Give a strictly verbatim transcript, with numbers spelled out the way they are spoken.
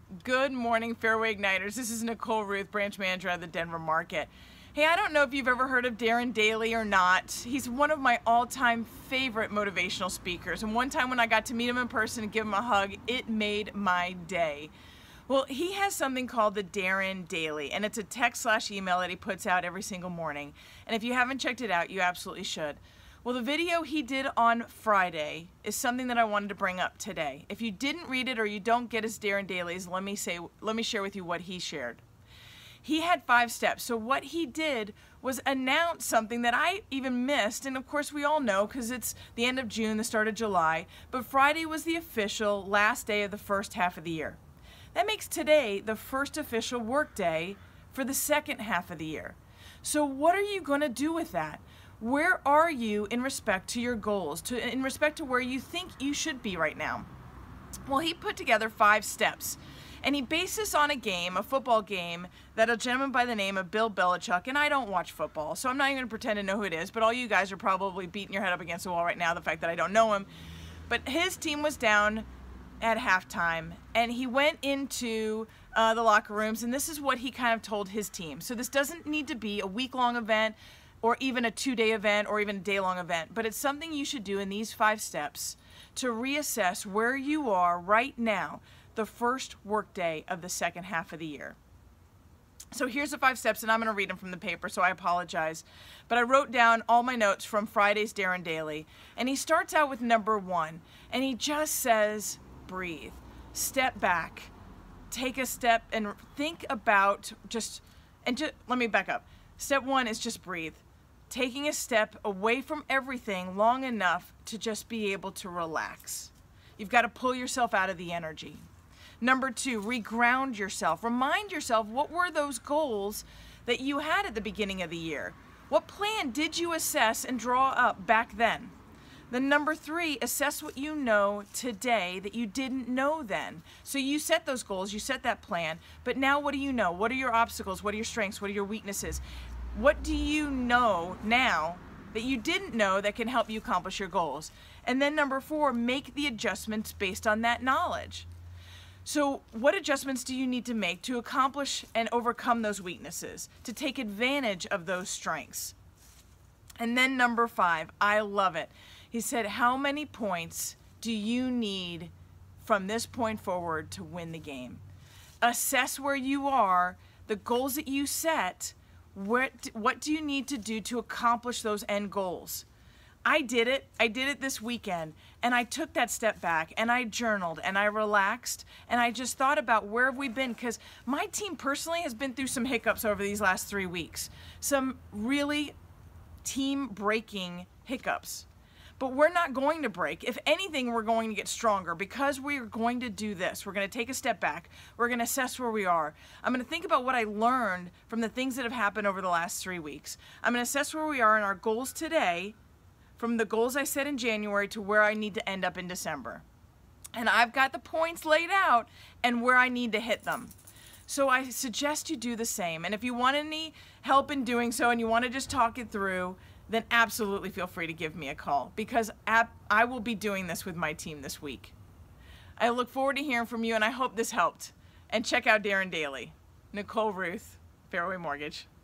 Good morning, Fairway Igniters. This is Nicole Ruth, branch manager of the Denver market. Hey, I don't know if you've ever heard of Darren Daily or not. He's one of my all-time favorite motivational speakers. And one time when I got to meet him in person and give him a hug, it made my day. Well, he has something called the Darren Daily, and it's a text slash email that he puts out every single morning. And if you haven't checked it out, you absolutely should. Well, the video he did on Friday is something that I wanted to bring up today. If you didn't read it or you don't get his Darren Dailies, let me say, let me share with you what he shared. He had five steps. So what he did was announce something that I even missed, and of course we all know because it's the end of June, the start of July, but Friday was the official last day of the first half of the year. That makes today the first official work day for the second half of the year. So what are you going to do with that? Where are you in respect to your goals, to, in respect to where you think you should be right now? Well, he put together five steps, and he based this on a game, a football game, that a gentleman by the name of Bill Belichick, and I don't watch football, so I'm not even going to pretend to know who it is, but all you guys are probably beating your head up against the wall right now, the fact that I don't know him. But his team was down at halftime, and he went into uh, the locker rooms, and this is what he kind of told his team. So this doesn't need to be a week-long event, or even a two-day event, or even a day-long event, but it's something you should do in these five steps to reassess where you are right now, the first workday of the second half of the year. So here's the five steps, and I'm going to read them from the paper, so I apologize. But I wrote down all my notes from Friday's Darren Daily, and he starts out with number one, and he just says, breathe, step back, take a step, and think about just, and just, let me back up. Step one is just breathe. Taking a step away from everything long enough to just be able to relax. You've got to pull yourself out of the energy. Number two, reground yourself. Remind yourself, what were those goals that you had at the beginning of the year? What plan did you assess and draw up back then? Then number three, assess what you know today that you didn't know then. So you set those goals, you set that plan, but now what do you know? What are your obstacles? What are your strengths? What are your weaknesses? What do you know now that you didn't know that can help you accomplish your goals? And then number four, make the adjustments based on that knowledge. So what adjustments do you need to make to accomplish and overcome those weaknesses, to take advantage of those strengths? And then number five, I love it. He said, how many points do you need from this point forward to win the game? Assess where you are, the goals that you set. What, what do you need to do to accomplish those end goals? I did it. I did it this weekend, and I took that step back, and I journaled, and I relaxed, and I just thought about where have we been, because my team personally has been through some hiccups over these last three weeks, some really team-breaking hiccups. But we're not going to break. If anything, we're going to get stronger because we're going to do this. We're going to take a step back. We're going to assess where we are. I'm going to think about what I learned from the things that have happened over the last three weeks. I'm going to assess where we are in our goals today, from the goals I set in January to where I need to end up in December. And I've got the points laid out and where I need to hit them. So I suggest you do the same. And if you want any help in doing so and you want to just talk it through, then absolutely feel free to give me a call, because I will be doing this with my team this week. I look forward to hearing from you, and I hope this helped. And check out Darren Daily. Nicole Ruth, Fairway Mortgage.